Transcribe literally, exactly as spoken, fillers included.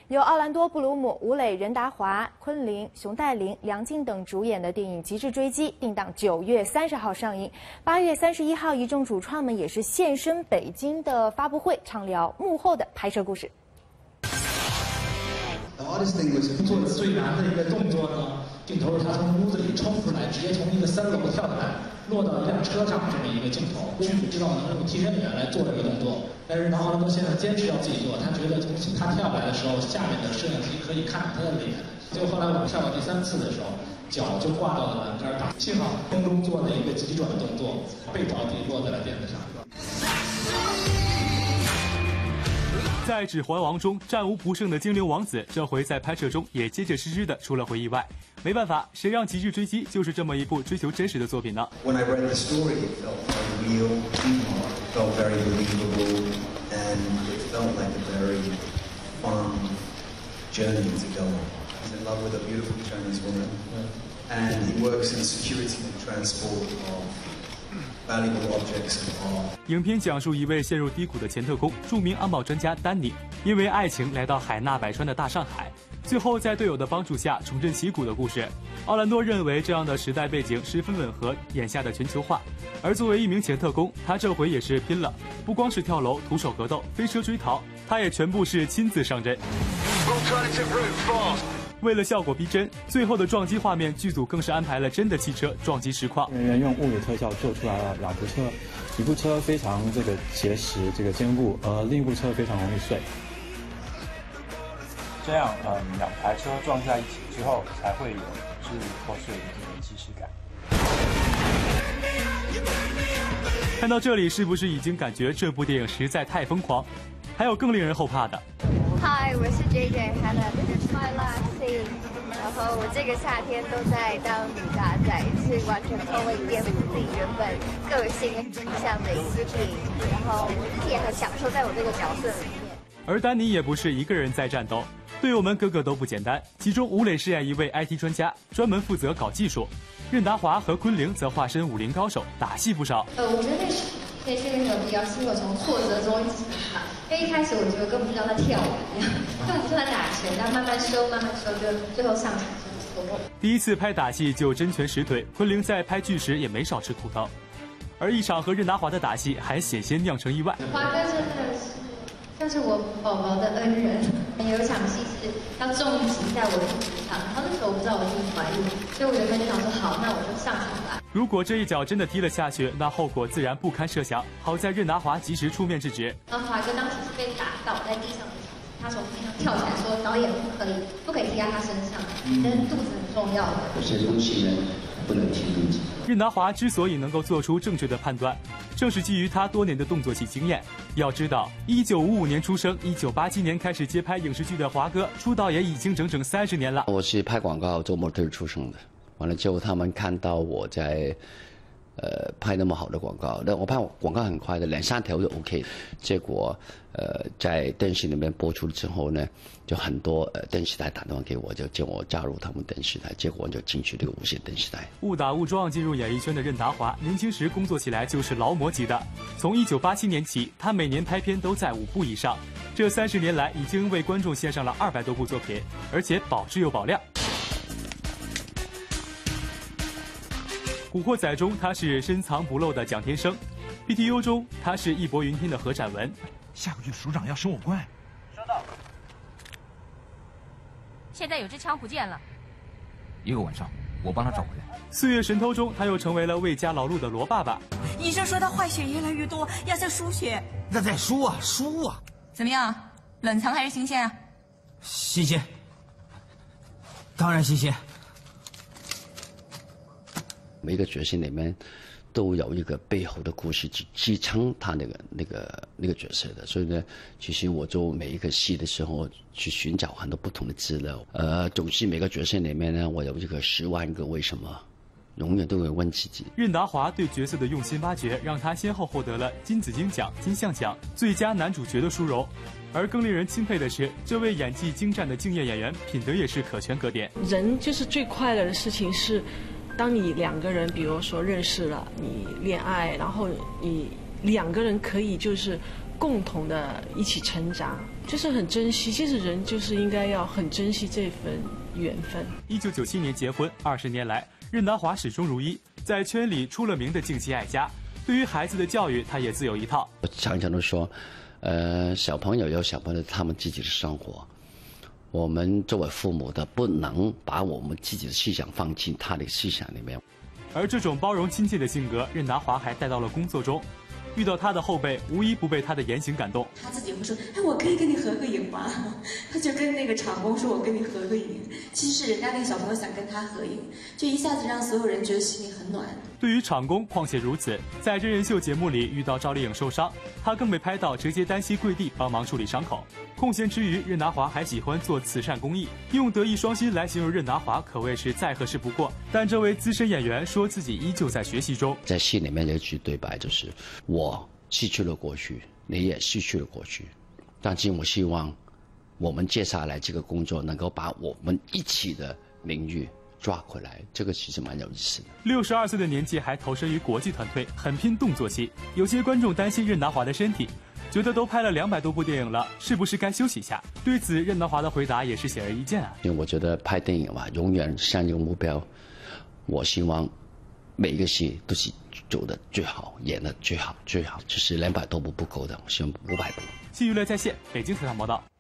由奥兰多·布鲁姆、吴磊、任达华、昆凌、熊黛林、梁静等主演的电影《极致追击》定档九月三十号上映。八月三十一号，一众主创们也是现身北京的发布会，畅聊幕后的拍摄故事。 做的最难的一个动作呢，镜头是他从屋子里冲出来，直接从一个三楼跳下来，落到一辆车上这么一个镜头。剧组知道能用替身演员来做这个动作，但是奥兰多先生坚持要自己做，他觉得从他跳下来的时候，下面的摄像机可以看到他的脸。结果后来我们跳到第三次的时候，脚就挂到了栏杆上，幸好空中做了一个急转动作，背着地落在了垫子上。 在《指环王》中战无不胜的精灵王子，这回在拍摄中也结结实实的出了回意外。没办法，谁让《极致追击》就是这么一部追求真实的作品呢 When I read the story, it felt very real, it felt very believable, and it felt like a very fun journey to go on. He's in love with a beautiful Chinese woman, and he works in security and transport of 影片讲述一位陷入低谷的前特工，著名安保专家丹尼，因为爱情来到海纳百川的大上海，最后在队友的帮助下重振旗鼓的故事。奥兰多认为这样的时代背景十分吻合眼下的全球化，而作为一名前特工，他这回也是拼了，不光是跳楼、徒手格斗、飞车追逃，他也全部是亲自上阵。为了效果逼真，最后的撞击画面，剧组更是安排了真的汽车撞击实况。 人员用物理特效做出来了两部车，一部车非常这个结实、这个坚固，而另一部车非常容易碎。这样，嗯，两台车撞在一起之后，才会有支离破碎的这种即视感。 看到这里，是不是已经感觉这部电影实在太疯狂？还有更令人后怕的。 Hi， 我是 J J Hannah，This is my last scene。然后我这个夏天都在当女大仔，是完全从未颠覆自己原本个性跟形象的一部电影。然后我自己也很享受在我这个角色里面。 而丹尼也不是一个人在战斗，队友们个个都不简单。其中吴磊饰演一位 I T 专家，专门负责搞技术；任达华和昆凌则化身武林高手，打戏不少。 呃，我觉得那是那是那个比较是我从挫折中一直成长。 因为一开始我觉得根本不知道他跳舞一样，根本不知道他打拳，然后慢慢收，慢慢收，就最后上场就成功。 第一次拍打戏就真拳实腿，昆凌在拍剧时也没少吃苦头，而一场和任达华的打戏还险些酿成意外。 华哥真的是像是我宝宝的恩人，有一场戏是要重击在我的肚子上，然后那时候我不知道我是怀孕，所以我原本就想说好，那我就上场吧。 如果这一脚真的踢了下去，那后果自然不堪设想。好在任达华及时出面制止。 然后华哥当时是被打倒在地上的，他从地上跳起来说：“导演不可以，不可以踢在他身上，但是肚子很重要的。 有些东西呢，不能踢肚子。” 任达华之所以能够做出正确的判断，正是基于他多年的动作戏经验。要知道，一九五五年出生，一九八七年开始接拍影视剧的华哥，出道也已经整整三十年了。 我是拍广告做模特出生的。 完了之后，他们看到我在，呃，拍那么好的广告，那我拍广告很快的，两三条就 OK。结果，呃，在电视里面播出之后呢，就很多呃电视台打电话给我，就叫我加入他们电视台，结果我就进去这个无线电视台。 误打误撞进入演艺圈的任达华，年轻时工作起来就是劳模级的。从一九八七年起，他每年拍片都在五部以上，这三十年来已经为观众献上了二百多部作品，而且保质又保量。 《古惑仔》中他是深藏不露的蒋天生 ，P T U 中他是义薄云天的何展文。 下个月署长要升我官。 收到。现在有支枪不见了。 一个晚上，我帮他找回来。 《岁月神偷》中他又成为了为家劳碌的罗爸爸。 医生说他坏血越来越多，要再输血。 那再输啊，输啊！ 怎么样？冷藏还是新鲜啊？ 新鲜。当然新鲜。 每一个角色里面都有一个背后的故事去支撑他那个那个那个角色的，所以呢，其实我做每一个戏的时候去寻找很多不同的资料，呃，总是每个角色里面呢，我有这个十万个为什么，永远都会问自己。 任达华对角色的用心挖掘，让他先后获得了金紫荆奖、金像奖最佳男主角的殊荣。而更令人钦佩的是，这位演技精湛的敬业演员，品德也是可圈可点。 人就是最快乐的事情是。 当你两个人，比如说认识了，你恋爱，然后你两个人可以就是共同的一起成长， 就是很珍惜。其实人就是应该要很珍惜这份缘分。 一九九七年结婚，二十年来，任达华始终如一，在圈里出了名的敬妻爱家。对于孩子的教育，他也自有一套。 我常常都说，呃，小朋友有小朋友他们自己的生活，我们作为父母的不能把我们自己的思想放进他的思想里面。 而这种包容亲切的性格，任达华还带到了工作中。遇到他的后辈，无一不被他的言行感动。 他自己会说：“哎，我可以跟你合个影吗？”他就跟那个场工说：“我跟你合个影。”其实是人家那个小朋友想跟他合影，就一下子让所有人觉得心里很暖。 对于场工，况且如此。在真人秀节目里遇到赵丽颖受伤，他更被拍到直接单膝跪地帮忙处理伤口。空闲之余，任达华还喜欢做慈善公益，用德艺双馨来形容任达华可谓是再合适不过。但这位资深演员说自己依旧在学习中。 在戏里面有一句对白就是：我失去了过去，你也失去了过去，但是我希望我们接下来这个工作能够把我们一起的领域抓回来，这个其实蛮有意思的。 六十二岁的年纪还投身于国际团队，很拼动作戏。有些观众担心任达华的身体，觉得都拍了两百多部电影了，是不是该休息一下？对此，任达华的回答也是显而易见啊。 因为我觉得拍电影嘛，永远向一个目标，我希望每一个戏都是做的最好，演的最好最好，就是两百多部不够的，我希望五百部。 新娱乐在线，北京采访报道。